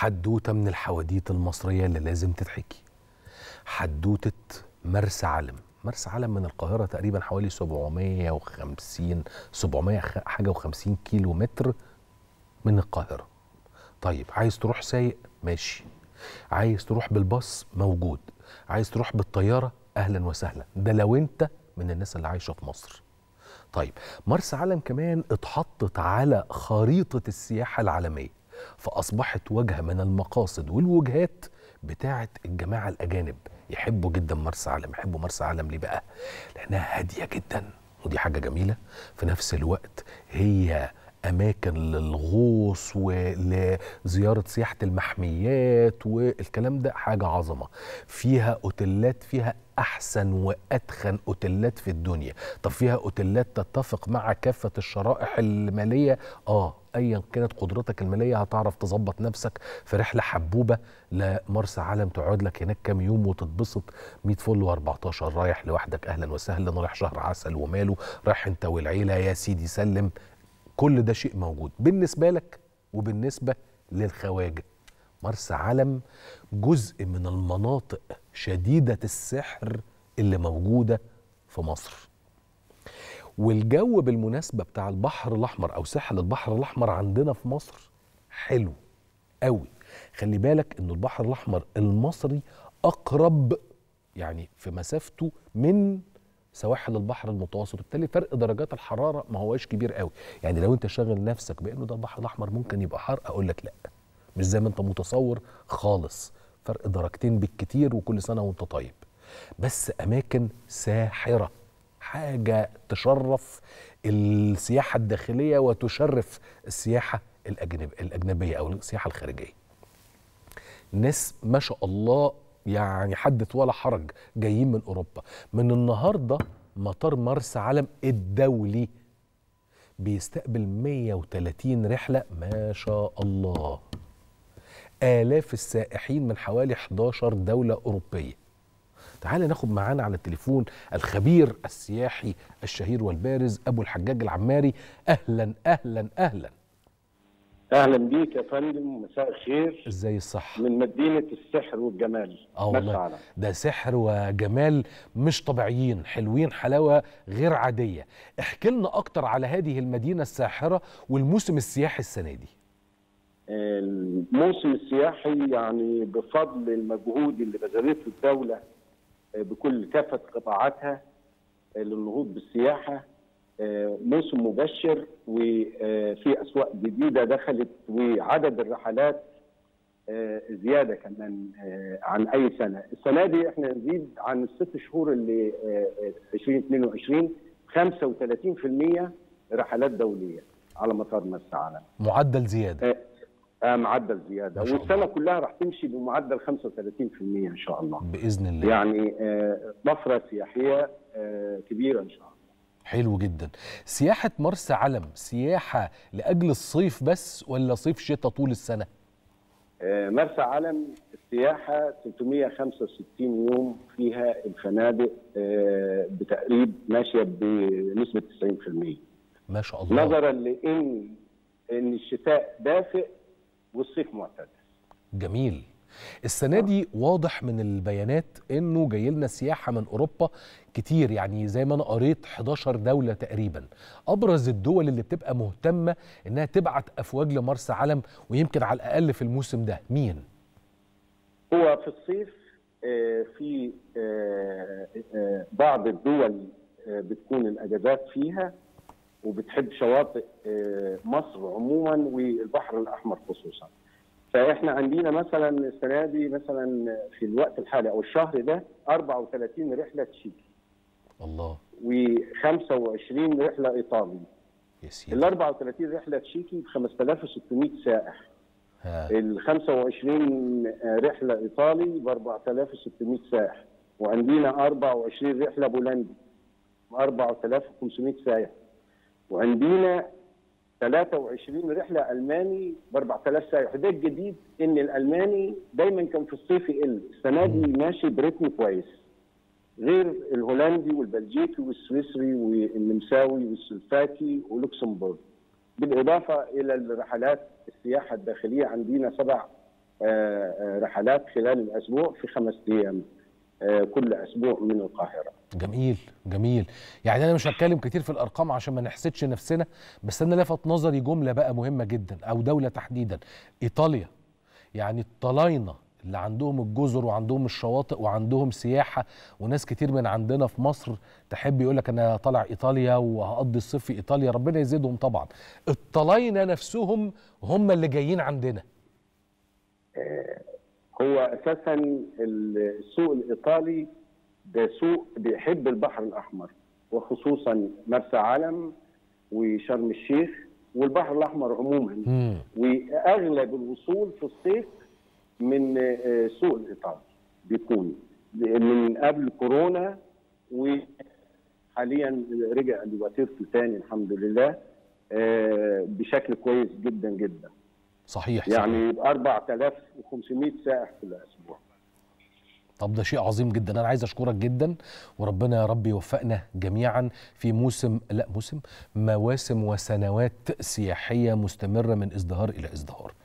حدوتة من الحواديت المصرية اللي لازم تتحكي. حدوتة مرسى علم. مرسى علم من القاهرة تقريبا حوالي 700 حاجة و50 كيلو متر من القاهرة. طيب عايز تروح سايق ماشي، عايز تروح بالباص موجود، عايز تروح بالطيارة أهلا وسهلا، ده لو أنت من الناس اللي عايشة في مصر. طيب مرسى علم كمان اتحطت على خريطة السياحة العالمية، فأصبحت وجهة من المقاصد والوجهات بتاعة الجماعة الأجانب. يحبوا جدا مرسى علم. يحبوا مرسى علم ليه بقى؟ لأنها هادية جدا، ودي حاجة جميلة. في نفس الوقت هي أماكن للغوص ولزيارة سياحة المحميات والكلام ده، حاجة عظمة. فيها أوتيلات، فيها أحسن وأتخن أوتيلات في الدنيا. طب فيها أوتيلات تتفق مع كافة الشرائح المالية؟ أيا كانت قدرتك المالية هتعرف تظبط نفسك في رحلة حبوبة لمرسى علم، تقعد لك هناك كام يوم وتتبسط 100 فل و14. رايح لوحدك أهلا وسهلا، رايح شهر عسل وماله، رايح أنت والعيلة يا سيدي سلم. كل ده شيء موجود بالنسبة لك وبالنسبة للخواجة. مرسى علم جزء من المناطق شديدة السحر اللي موجودة في مصر. والجو بالمناسبة بتاع البحر الأحمر أو ساحل البحر الأحمر عندنا في مصر حلو قوي. خلي بالك إنه البحر الأحمر المصري أقرب يعني في مسافته من سواحل البحر المتوسط، وبالتالي فرق درجات الحرارة ما هواش كبير قوي. يعني لو انت شاغل نفسك بانه ده البحر الاحمر ممكن يبقى حر، اقول لك لا، مش زي ما انت متصور خالص. فرق درجتين بالكتير، وكل سنة وانت طيب. بس اماكن ساحرة، حاجة تشرف السياحة الداخلية وتشرف السياحة الأجنبية أو السياحة الخارجية. ناس ما شاء الله يعني حدث ولا حرج، جايين من أوروبا. من النهاردة مطار مرسى علم الدولي بيستقبل 130 رحلة، ما شاء الله. آلاف السائحين من حوالي 11 دولة أوروبية. تعال ناخد معانا على التليفون الخبير السياحي الشهير والبارز أبو الحجاج العماري. أهلا أهلا أهلا. اهلا بيك يا فندم، مساء الخير. ازاي الصحة؟ من مدينة السحر والجمال. والله ده سحر وجمال مش طبيعيين، حلوين حلاوة غير عادية. احكي لنا اكتر على هذه المدينة الساحرة والموسم السياحي السنة دي. الموسم السياحي يعني بفضل المجهود اللي بذلته الدولة بكل كافة قطاعاتها للنهوض بالسياحة، موسم مبشر، وفي أسواق جديدة دخلت، وعدد الرحلات زيادة كمان عن أي سنة. السنة دي احنا نزيد عن الست شهور اللي 2022 35% رحلات دولية على مطار مرسى علم. معدل زيادة. معدل زيادة، والسنة كلها راح تمشي بمعدل 35% إن شاء الله. بإذن الله. يعني طفرة سياحية كبيرة إن شاء الله. حلو جدا. سياحة مرسى علم سياحة لأجل الصيف بس ولا صيف شتاء طول السنة؟ مرسى علم السياحة 365 يوم فيها الفنادق بتقريب ماشية بنسبة 90%. ما شاء الله. نظرا لأن الشتاء دافئ والصيف معتدل. جميل. السنة دي واضح من البيانات انه جاي لنا سياحة من اوروبا كتير، يعني زي ما انا قريت 11 دولة تقريبا. ابرز الدول اللي بتبقى مهتمة انها تبعت افواج لمرسى علم، ويمكن على الاقل في الموسم ده، مين؟ هو في الصيف في بعض الدول بتكون الاجازات فيها وبتحب شواطئ مصر عموما والبحر الاحمر خصوصا. فاحنا عندنا مثلا السنه دي مثلا في الوقت الحالي او الشهر ده 34 رحله تشيكي. الله. و25 رحله ايطالي. يا سيدي. ال 34 رحله تشيكي ب 5600 سائح. ال 25 رحله ايطالي ب 4600 سائح. وعندنا 24 رحله بولندي ب 4500 سائح. وعندنا 23 رحله الماني ب 4000 سائح. ده الجديد ان الالماني دايما كان في الصيف يقل، السنه دي ماشي برتم كويس، غير الهولندي والبلجيكي والسويسري والنمساوي والسلفاكي ولوكسمبورغ. بالاضافه الى الرحلات السياحه الداخليه عندنا 7 رحلات خلال الاسبوع في 5 ايام كل اسبوع من القاهره. جميل جميل. يعني انا مش هتكلم كتير في الارقام عشان ما نحسدش نفسنا، بس انا لفت نظري جمله بقى مهمه جدا، او دوله تحديدا، ايطاليا. يعني الطلاينه اللي عندهم الجزر وعندهم الشواطئ وعندهم سياحه، وناس كتير من عندنا في مصر تحب يقول لك انا طالع ايطاليا وهقضي الصيف في ايطاليا، ربنا يزيدهم طبعا. الطلاينه نفسهم هم اللي جايين عندنا. هو اساسا السوق الايطالي ده سوق بيحب البحر الاحمر، وخصوصا مرسى علم وشرم الشيخ والبحر الاحمر عموما. واغلب الوصول في الصيف من السوق الايطالي بيكون من قبل كورونا، وحاليا رجع لوتيرته تاني الحمد لله بشكل كويس جدا جدا. صحيح. يعني 4500 سائح في الاسبوع. طب ده شيء عظيم جدا. انا عايز اشكرك جدا، وربنا يا رب يوفقنا جميعا في مواسم وسنوات سياحيه مستمره من ازدهار الى ازدهار.